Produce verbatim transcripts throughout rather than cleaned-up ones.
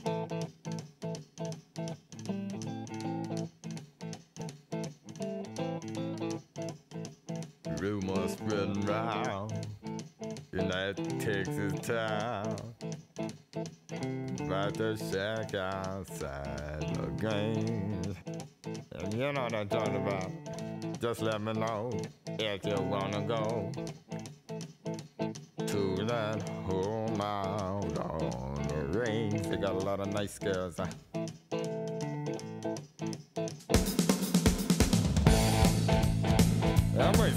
Rumors spreading round United Texas town about the shack outside the games. And you know what I'm talking about. Just let me know if you wanna go to that home out on the range. They got a lot of nice girls, huh? I'm waiting.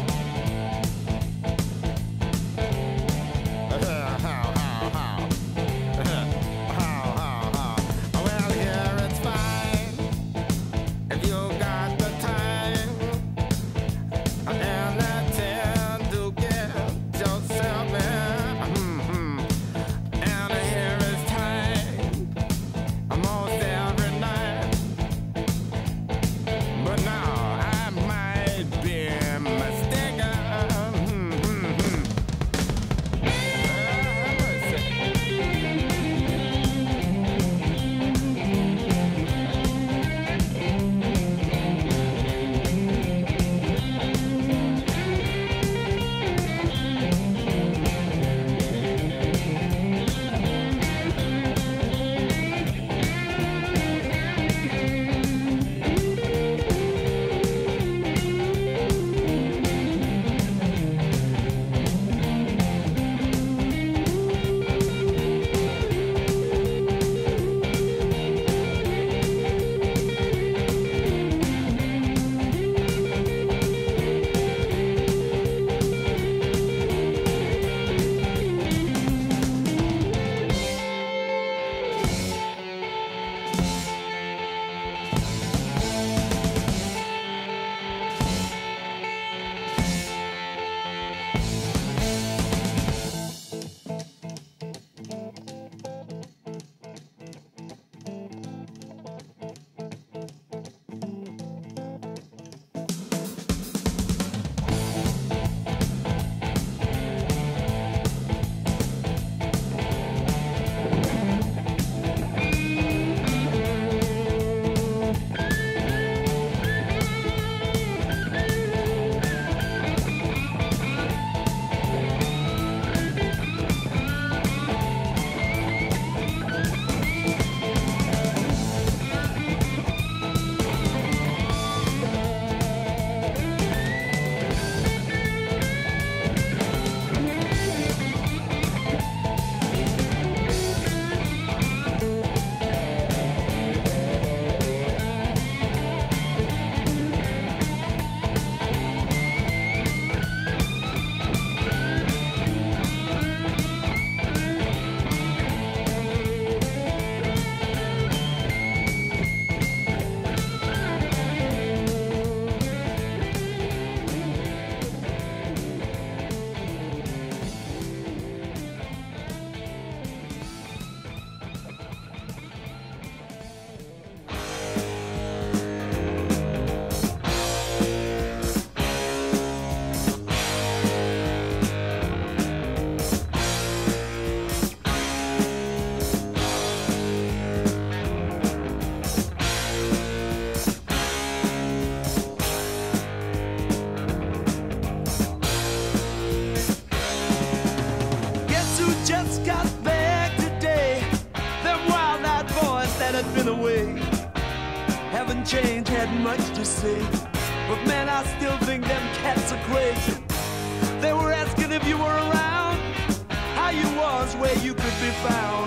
Change had much to say, but man, I still think them cats are crazy. They were asking if you were around, how you was, where you could be found.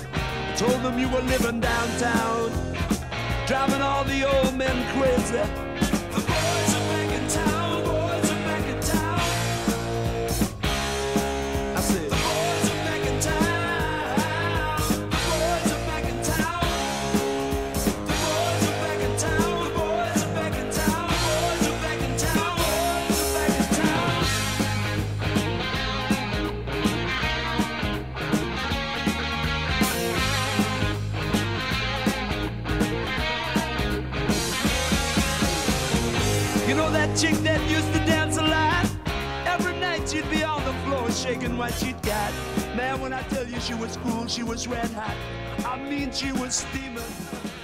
I told them you were living downtown, driving all the old men crazy. The boys are back in town, boys are back in town. I said, the boys are back in town, the boys are back in town. The boys are back in town, the boys are back in town, boys are back in town, boys are back in town. You know that chick that used to dance a lot? Every night she'd be on the floor shaking what she'd got. Man, when I tell you she was cool, she was red hot. I mean, she was steaming.